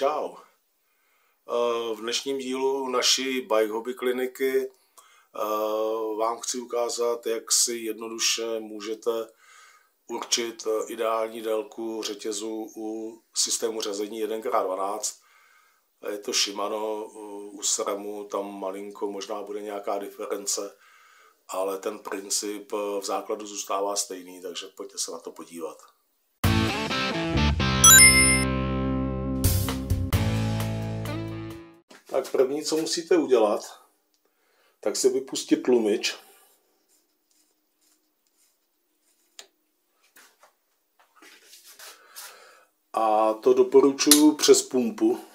Čau. V dnešním dílu naší bike hobby kliniky vám chci ukázat, jak si jednoduše můžete určit ideální délku řetězu u systému řazení 1x12. Je to Shimano, u SRAMu tam malinko možná bude nějaká diference, ale ten princip v základu zůstává stejný, takže pojďte se na to podívat. Tak první, co musíte udělat, tak si vypustit tlumič. A to doporučuji přes pumpu.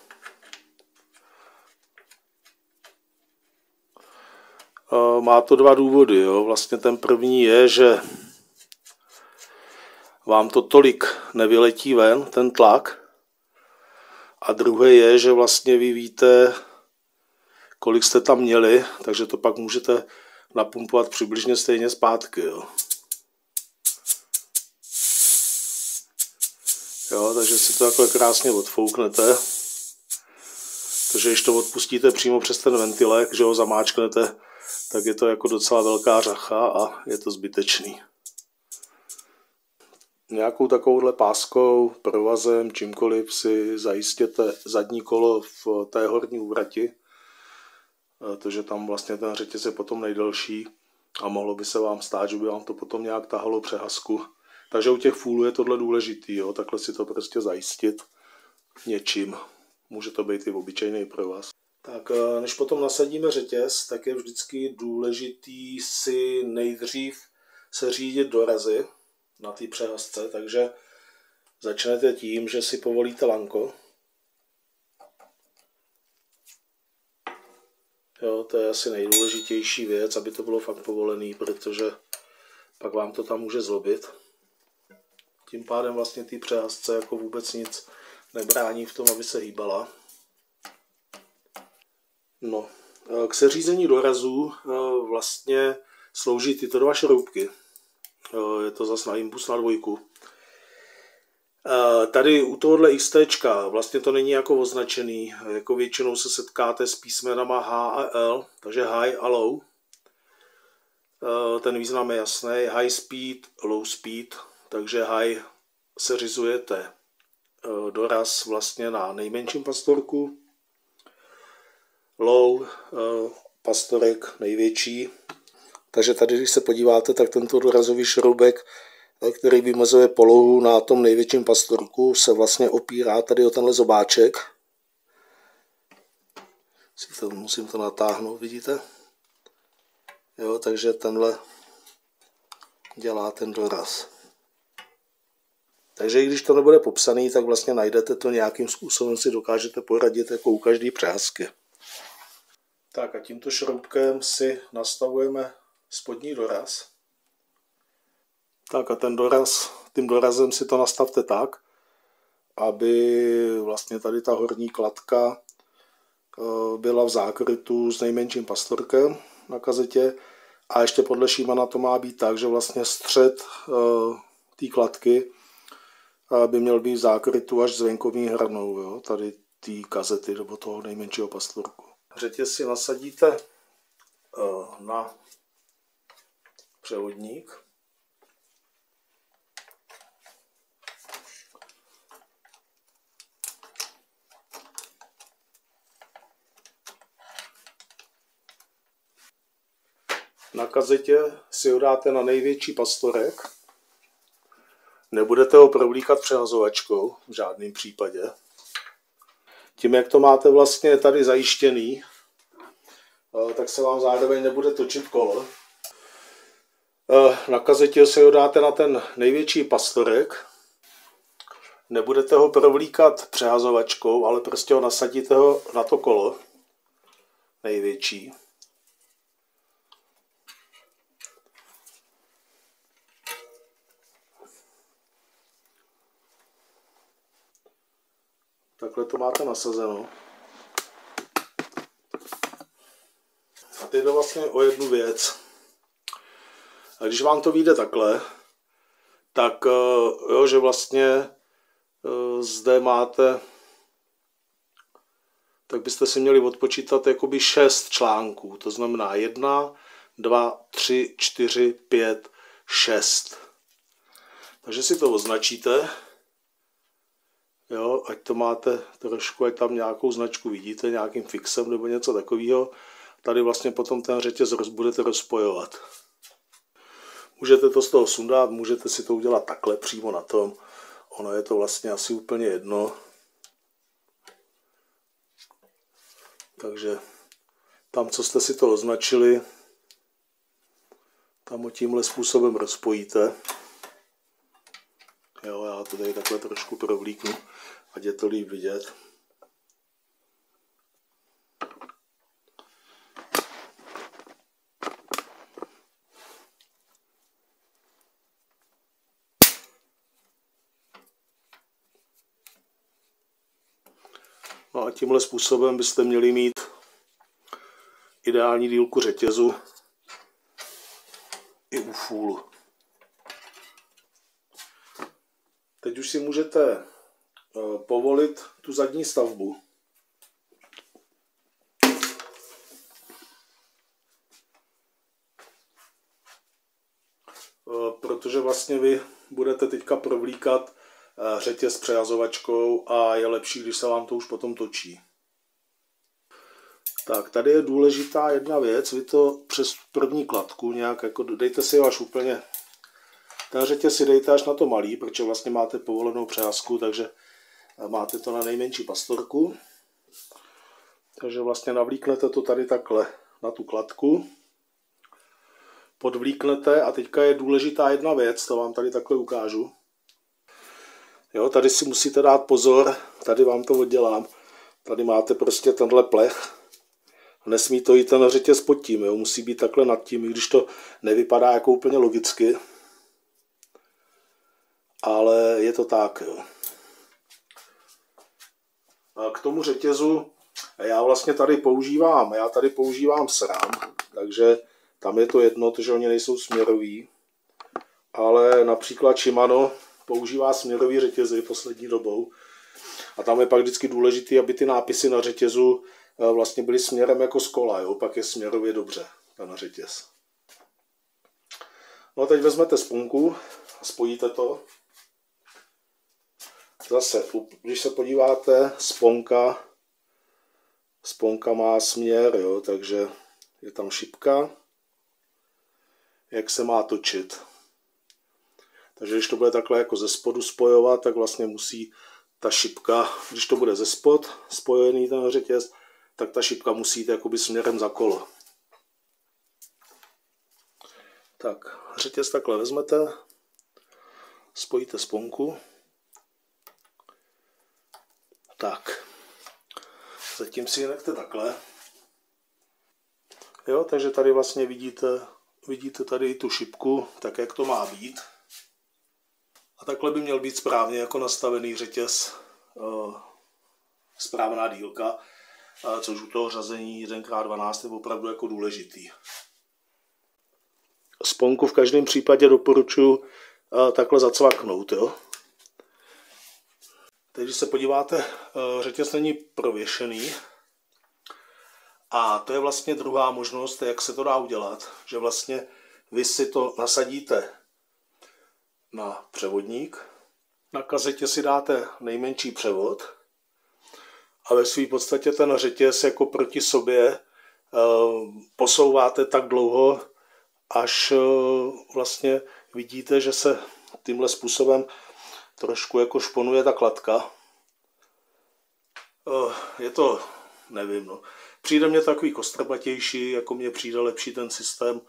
Má to dva důvody. Jo. Vlastně ten první je, že vám to tolik nevyletí ven, ten tlak. A druhé je, že vlastně vy víte, kolik jste tam měli, takže to pak můžete napumpovat přibližně stejně zpátky. Jo, takže si to takhle krásně odfouknete. Takže když to odpustíte přímo přes ten ventilek, že ho zamáčknete, tak je to jako docela velká řacha a je to zbytečný. Nějakou takovouhle páskou, provazem, čímkoliv si zajistěte zadní kolo v té horní úvrati, protože tam vlastně ten řetěz je potom nejdelší a mohlo by se vám stát, že by vám to potom nějak tahalo přehazku. Takže u těch fůlů je tohle důležitý, jo? Takhle si to prostě zajistit něčím. Může to být i obyčejný provaz. Tak než potom nasadíme řetěz, tak je vždycky důležitý si nejdřív seřídit dorazy na té přehazce, takže začnete tím, že si povolíte lanko. Jo, to je asi nejdůležitější věc, aby to bylo fakt povolený, protože pak vám to tam může zlobit. Tím pádem vlastně té přehazce jako vůbec nic nebrání v tom, aby se hýbala. No, k seřízení dorazů vlastně slouží tyto dva šroubky. Je to zase na Imbus na 2. Tady u tohohle XTčka vlastně to není jako označený, jako většinou se setkáte s písmenama H a L, takže high a low. Ten význam je jasný, high speed, low speed, takže high seřizujete doraz vlastně na nejmenším pastorku, low pastorek největší. Takže tady, když se podíváte, tak tento dorazový šroubek, který vymezuje polohu na tom největším pastorku, se vlastně opírá tady o tenhle zobáček. Musím to natáhnout, vidíte? Jo, takže tenhle dělá ten doraz. Takže i když to nebude popsaný, tak vlastně najdete to nějakým způsobem, si dokážete poradit jako u každé přehazky. Tak a tímto šroubkem si nastavujeme spodní doraz. Tak a ten doraz, tím dorazem si to nastavte tak, aby vlastně tady ta horní kladka byla v zákrytu s nejmenším pastorkem na kazetě. A ještě podle Shimana to má být tak, že vlastně střed té kladky by měl být v zákrytu až s venkovní hranou, jo? Tady té kazety nebo toho nejmenšího pastorku. Řetěz si nasadíte na převodník. Na kazetě si ho dáte na největší pastorek. Nebudete ho provlíkat přehazovačkou v žádném případě. Tím, jak to máte vlastně tady zajištěný, tak se vám zároveň nebude točit kolo. Na kazetě si ho dáte na ten největší pastorek. Nebudete ho provlíkat přehazovačkou, ale prostě ho nasadíte ho na to kolo největší. Takhle to máte nasazeno. A teď jde vlastně o jednu věc. A když vám to vyjde takhle, tak jo, že vlastně zde máte byste si měli odpočítat jakoby 6 článků. To znamená 1, 2, 3, 4, 5, 6. Takže si to označíte. Jo, ať to máte trošku, ať tam nějakou značku vidíte, nějakým fixem nebo něco takového. Tady vlastně potom ten řetěz budete rozpojovat. Můžete to z toho sundat, můžete si to udělat takhle přímo na tom. Ono je to vlastně asi úplně jedno. Takže tam, co jste si to označili, tam ho tímhle způsobem rozpojíte. Jo, já to tady takhle trošku provlíknu, ať je to líp vidět. No a tímhle způsobem byste měli mít ideální dílku řetězu i u fůlu. Teď už si můžete povolit tu zadní stavbu. Protože vlastně vy budete teďka provlíkat řetěz přehazovačkou a je lepší, když se vám to už potom točí. Tak, tady je důležitá jedna věc, vy to přes první kladku nějak jako dejte si ho až úplně, ten řetěz si dejte až na to malý, protože vlastně máte povolenou přehazku, takže máte to na nejmenší pastorku. Takže vlastně navlíknete to tady takhle na tu kladku, podvlíknete a teďka je důležitá jedna věc, to vám tady takhle ukážu. Jo, tady si musíte dát pozor, tady vám to oddělám, tady máte prostě tenhle plech. Nesmí to jít ten řetěz pod tím, jo? Musí být takhle nad tím, i když to nevypadá jako úplně logicky. Ale je to tak. Jo. A k tomu řetězu já vlastně tady používám SRAM, takže tam je to jedno, že oni nejsou směrový. Ale například Shimano používá směrový řetězy poslední dobou. A tam je pak vždycky důležité, aby ty nápisy na řetězu vlastně byly směrem jako z kola, jo? Pak je směrově dobře ten řetěz. No a teď vezmete sponku a spojíte to. Zase, když se podíváte, sponka má směr, jo? Takže je tam šipka, jak se má točit. Takže když to bude takhle jako ze spodu spojovat, tak vlastně musí ta šipka, když to bude ze spod spojený ten řetěz, tak ta šipka musí jít jakoby směrem za kolo. Tak, řetěz takhle vezmete, spojíte sponku. Tak, zatím si ji nechte takhle. Jo, takže tady vlastně vidíte tady tu šipku, tak jak to má být. A takhle by měl být správně jako nastavený řetěz, správná dílka, což u toho řazení 1x12 je opravdu jako důležitý. Sponku v každém případě doporučuji takhle zacvaknout. Jo? Teď, když se podíváte, řetěz není prověšený. A to je vlastně druhá možnost, jak se to dá udělat. Že vlastně vy si to nasadíte na převodník. Na kazetě si dáte nejmenší převod. A ve své podstatě ten řetěz jako proti sobě posouváte tak dlouho, až vlastně vidíte, že se tímhle způsobem trošku jako šponuje ta kladka. Je to, nevím, no. Přijde mně takový kostrbatější, jako mně přijde lepší ten systém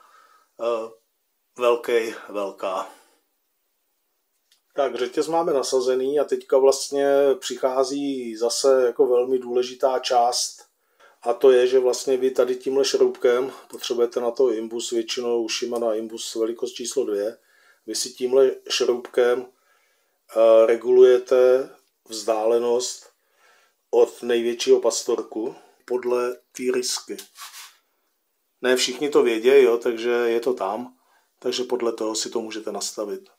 velká. Tak, řetěz máme nasazený a teďka vlastně přichází zase jako velmi důležitá část. A to je, že vlastně vy tady tímhle šroubkem, potřebujete na to imbus, většinou Shimano imbus velikost číslo 2, vy si tímhle šroubkem regulujete vzdálenost od největšího pastorku podle té rysky. Ne všichni to vědí, jo, takže je to tam, takže podle toho si to můžete nastavit.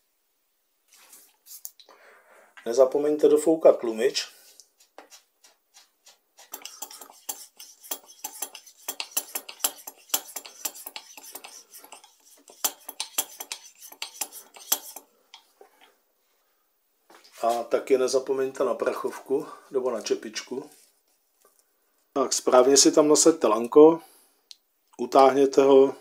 Nezapomeňte dofoukat tlumič. A taky nezapomeňte na prachovku nebo na čepičku. Tak správně si tam nasaďte lanko, utáhněte ho.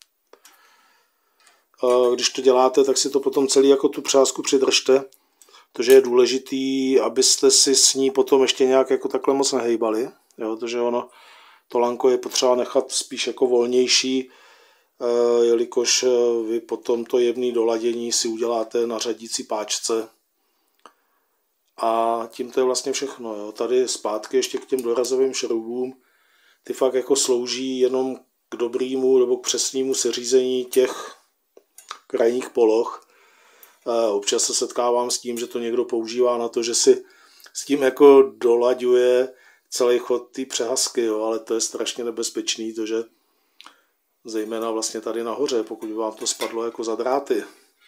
Když to děláte, tak si to potom celý jako tu přásku přidržte, protože je důležitý, abyste si s ní potom ještě nějak jako takhle moc nehejbali, jo, protože ono, to lanko je potřeba nechat spíš jako volnější, jelikož vy potom to jemné doladění si uděláte na řadící páčce. A tím to je vlastně všechno. Jo. Tady zpátky ještě k těm dorazovým šroubům, ty fakt jako slouží jenom k dobrému nebo k přesnému seřízení těch krajních poloh. Občas se setkávám s tím, že to někdo používá na to, že si s tím jako dolaďuje celý chod té přehazky, jo, ale to je strašně nebezpečný, protože zejména vlastně tady nahoře, pokud by vám to spadlo jako za dráty,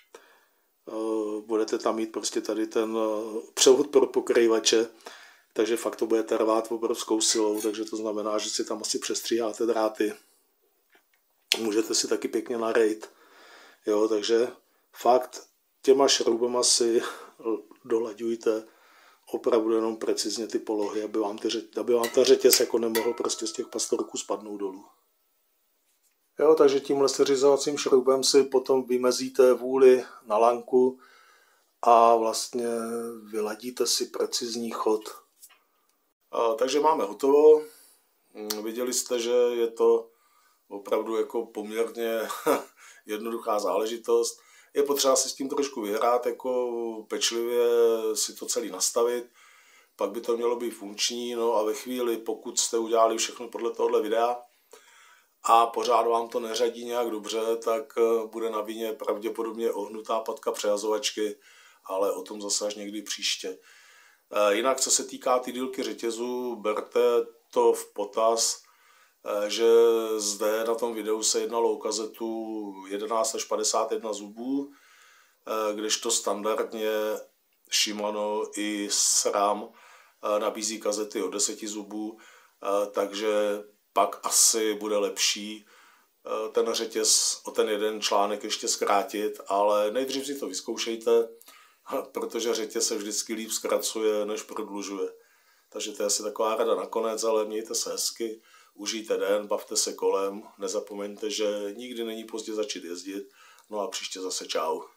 budete tam mít prostě tady ten převod pro pokrývače, takže fakt to budete rvát obrovskou silou, takže to znamená, že si tam asi přestříháte dráty. Můžete si taky pěkně narejt, jo, takže fakt těma šroubama si dolaďujte opravdu jenom precizně ty polohy, aby vám ten řetěz jako nemohl prostě z těch pastorků spadnout dolů. Jo, takže tímhle seřizovacím šroubem si potom vymezíte vůli na lanku a vlastně vyladíte si precizní chod. Takže máme hotovo. Viděli jste, že je to opravdu jako poměrně jednoduchá záležitost. Je potřeba si s tím trošku vyhrát, jako pečlivě si to celý nastavit, pak by to mělo být funkční, no a ve chvíli, pokud jste udělali všechno podle tohohle videa a pořád vám to neřadí nějak dobře, tak bude na vině pravděpodobně ohnutá patka přehazovačky, ale o tom zase až někdy příště. Jinak, co se týká ty dílky řetězu, berte to v potaz, že zde na tom videu se jednalo o kazetu 11 až 51 zubů, kdežto standardně Shimano i SRAM nabízí kazety o 10 zubů, takže pak asi bude lepší ten řetěz o ten jeden článek ještě zkrátit, ale nejdřív si to vyzkoušejte, protože řetěz se vždycky líp zkracuje, než prodlužuje. Takže to je asi taková rada nakonec, ale mějte se hezky, užijte den, bavte se kolem, nezapomeňte, že nikdy není pozdě začít jezdit, no a příště zase čau.